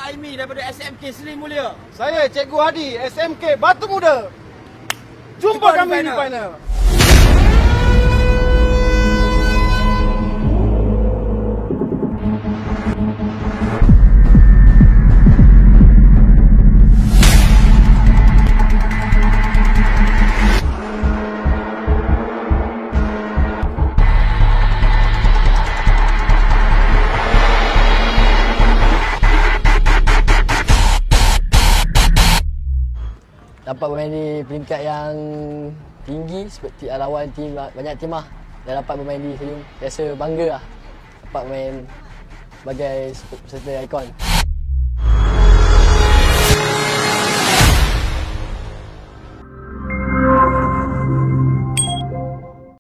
Aimi daripada SMK Seri Mulia. Saya Cikgu Hadi, SMK Batu Muda. Jumpa kami di final. Dapat bermain di peringkat yang tinggi seperti lawan tim banyak tim lah, dan dapat bermain di Selong, rasa bangga lah dapat bermain sebagai peserta ikon.